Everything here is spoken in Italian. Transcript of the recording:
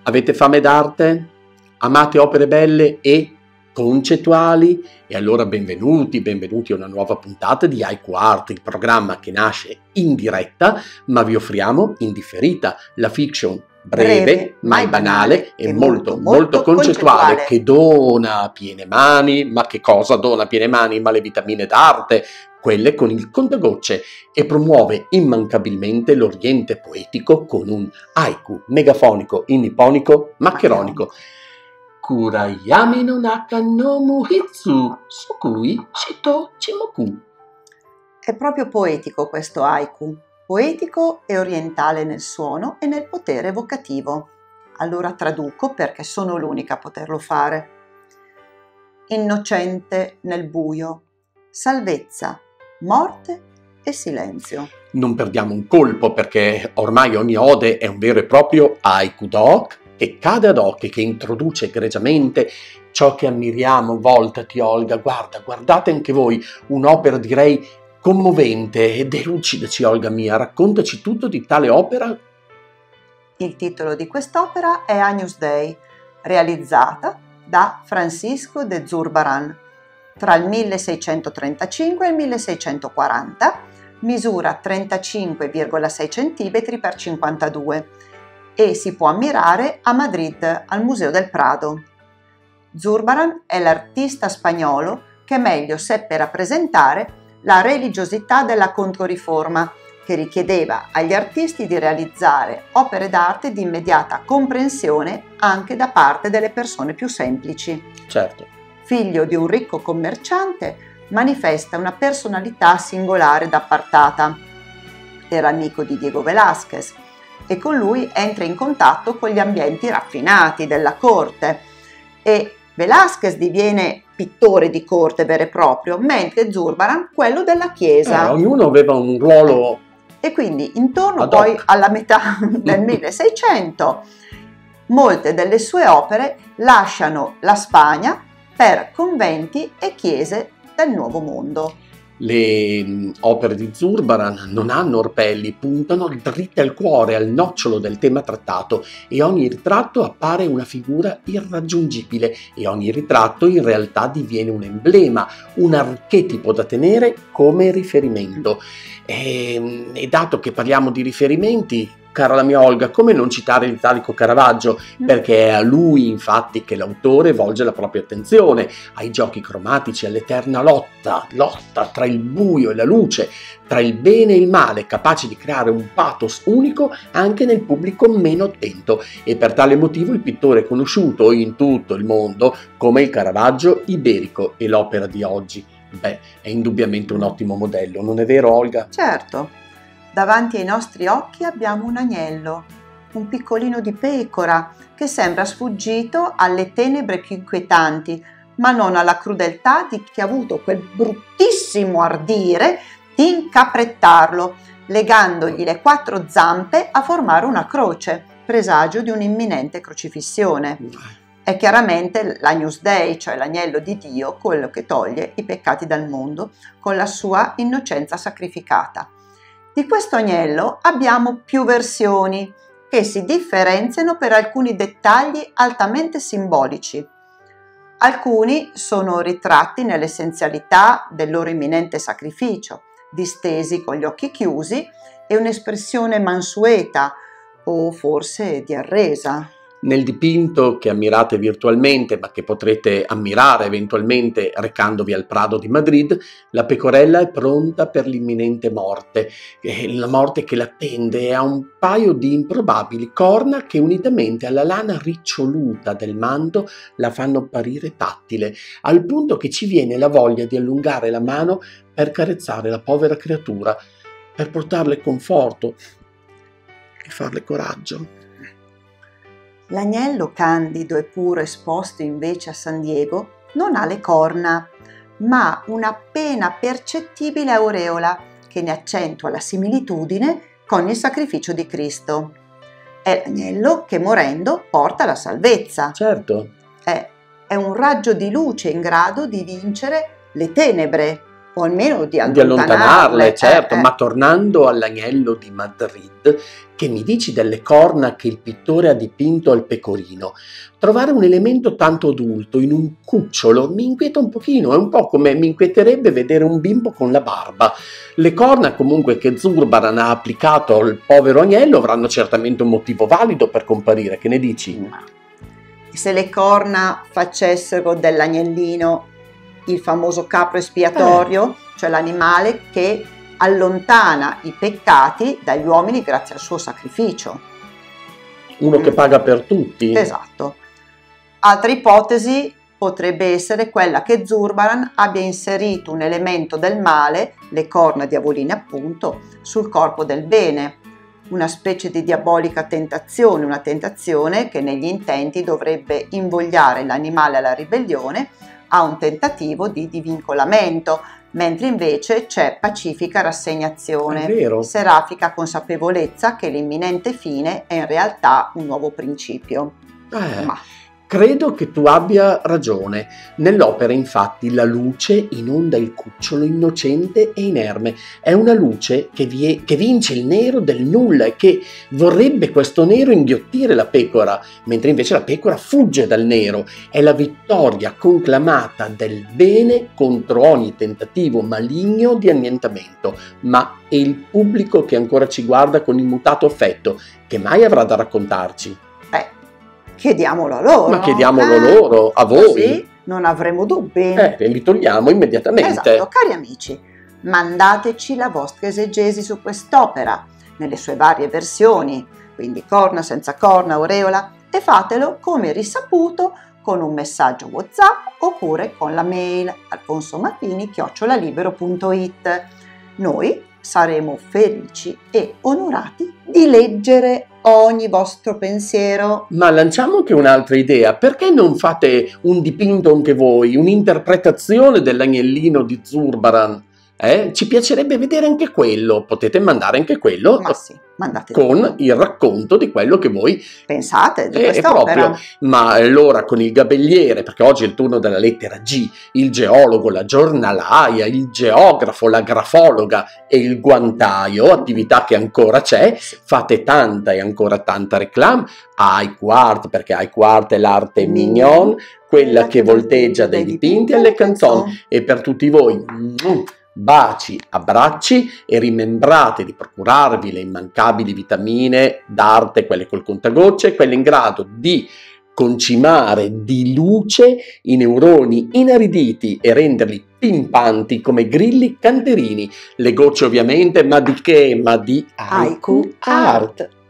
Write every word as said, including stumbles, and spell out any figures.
Avete fame d'arte? Amate opere belle e concettuali? E allora benvenuti, benvenuti a una nuova puntata di Haiku Art, il programma che nasce in diretta, ma vi offriamo in differita la fiction breve, breve mai banale e molto, molto, molto concettuale, concettuale, che dona piene mani. Ma che cosa dona piene mani? Ma le vitamine d'arte, quelle con il contagocce, e promuove immancabilmente l'oriente poetico con un haiku megafonico in nipponico maccheronico. Kurayami no naka no muhitsu sukui shito chimoku. È proprio poetico questo haiku, poetico e orientale nel suono e nel potere evocativo. Allora traduco perché sono l'unica a poterlo fare. Innocente nel buio, salvezza, morte e silenzio. Non perdiamo un colpo, perché ormai ogni ode è un vero e proprio haiku doc che cade ad hoc e che introduce egregiamente ciò che ammiriamo. Voltati Olga, guarda, guardate anche voi, un'opera direi commovente ed elucidaci Olga mia, raccontaci tutto di tale opera. Il titolo di quest'opera è Agnus Dei, realizzata da Francisco de Zurbarán tra il milleseicentotrentacinque e il milleseicentoquaranta, misura trentacinque virgola sei centimetri per cinquantadue e si può ammirare a Madrid al Museo del Prado. Zurbarán è l'artista spagnolo che meglio seppe rappresentare la religiosità della Controriforma, che richiedeva agli artisti di realizzare opere d'arte di immediata comprensione anche da parte delle persone più semplici. Certo. Figlio di un ricco commerciante, manifesta una personalità singolare ed appartata. Era amico di Diego Velázquez e con lui entra in contatto con gli ambienti raffinati della corte, e Velázquez diviene pittore di corte vero e proprio, mentre Zurbarán quello della chiesa. Eh, ognuno aveva un ruolo. E quindi intorno poi alla metà del milleseicento molte delle sue opere lasciano la Spagna per conventi e chiese del Nuovo Mondo. Le mh, opere di Zurbarán non hanno orpelli, puntano dritte al cuore, al nocciolo del tema trattato, e ogni ritratto appare una figura irraggiungibile, e ogni ritratto in realtà diviene un emblema, un archetipo da tenere come riferimento. E, e dato che parliamo di riferimenti, cara la mia Olga, come non citare l'italico Caravaggio, perché è a lui infatti che l'autore volge la propria attenzione, ai giochi cromatici, all'eterna lotta, lotta tra il buio e la luce, tra il bene e il male, capaci di creare un pathos unico anche nel pubblico meno attento, e per tale motivo il pittore è conosciuto in tutto il mondo come il Caravaggio iberico, e l'opera di oggi, beh, è indubbiamente un ottimo modello, non è vero Olga? Certo. Davanti ai nostri occhi abbiamo un agnello, un piccolino di pecora che sembra sfuggito alle tenebre più inquietanti, ma non alla crudeltà di chi ha avuto quel bruttissimo ardire di incaprettarlo, legandogli le quattro zampe a formare una croce, presagio di un'imminente crocifissione. È chiaramente l'Agnus Dei, cioè l'agnello di Dio, quello che toglie i peccati dal mondo con la sua innocenza sacrificata. Di questo agnello abbiamo più versioni che si differenziano per alcuni dettagli altamente simbolici. Alcuni sono ritratti nell'essenzialità del loro imminente sacrificio, distesi con gli occhi chiusi e un'espressione mansueta o forse di arresa. Nel dipinto che ammirate virtualmente, ma che potrete ammirare eventualmente recandovi al Prado di Madrid, la pecorella è pronta per l'imminente morte, la morte che l'attende, e ha un paio di improbabili corna che unitamente alla lana riccioluta del manto la fanno apparire tattile, al punto che ci viene la voglia di allungare la mano per carezzare la povera creatura, per portarle conforto e farle coraggio. L'agnello candido e puro esposto invece a San Diego non ha le corna, ma una appena percettibile aureola che ne accentua la similitudine con il sacrificio di Cristo. È l'agnello che morendo porta la salvezza. Certo. È, è un raggio di luce in grado di vincere le tenebre o almeno di di allontanarle, allontanarle, certo, eh, eh. ma tornando all'agnello di Madrid, che mi dici delle corna che il pittore ha dipinto al pecorino, trovare un elemento tanto adulto in un cucciolo mi inquieta un pochino, è un po' come mi inquieterebbe vedere un bimbo con la barba. Le corna comunque che Zurbaran ha applicato al povero agnello avranno certamente un motivo valido per comparire, che ne dici? Ma se le corna facessero dell'agnellino il famoso capro espiatorio, Eh. cioè l'animale che allontana i peccati dagli uomini grazie al suo sacrificio. Uno Mm. che paga per tutti? Esatto. Altra ipotesi potrebbe essere quella che Zurbaran abbia inserito un elemento del male, le corna diavoline appunto, sul corpo del bene, una specie di diabolica tentazione, una tentazione che negli intenti dovrebbe invogliare l'animale alla ribellione, a un tentativo di divincolamento, mentre invece c'è pacifica rassegnazione, È vero. serafica consapevolezza che l'imminente fine è in realtà un nuovo principio. Eh. Ma Credo che tu abbia ragione. Nell'opera, infatti, la luce inonda il cucciolo innocente e inerme. È una luce che, vie- che vince il nero del nulla e che vorrebbe questo nero inghiottire la pecora, mentre invece la pecora fugge dal nero. È la vittoria conclamata del bene contro ogni tentativo maligno di annientamento. Ma è il pubblico che ancora ci guarda con immutato affetto, che mai avrà da raccontarci. chiediamolo a loro. Ma chiediamolo eh? loro, a voi. Così non avremo dubbi. Eh, e li togliamo immediatamente. Esatto, cari amici, mandateci la vostra esegesi su quest'opera, nelle sue varie versioni, quindi corna, senza corna, aureola, e fatelo come risaputo con un messaggio WhatsApp oppure con la mail alfonsomartini chiocciola libero punto it. Noi saremo felici e onorati di leggere ogni vostro pensiero. Ma lanciamo anche un'altra idea. Perché non fate un dipinto anche voi, un'interpretazione dell'agnellino di Zurbaran? Eh? Ci piacerebbe vedere anche quello. Potete mandare anche quello Ma sì, mandate con tutto. il racconto di quello che voi Pensate di Eh, è quest'opera. proprio, ma allora con il gabelliere, perché oggi è il turno della lettera G, il geologo, la giornalaia, il geografo, la grafologa e il guantaio, attività che ancora c'è, fate tanta e ancora tanta reclame a Aiquart, perché Aiquart è l'arte mignon, quella che volteggia dai dipinti alle canzoni, e per tutti voi mm, baci, abbracci, e rimembrate di procurarvi le immancabili vitamine d'arte, quelle col contagocce, quelle in grado di concimare di luce i neuroni inariditi e renderli pimpanti come grilli canterini. Le gocce ovviamente, ma di che? Ma di Haiku Art.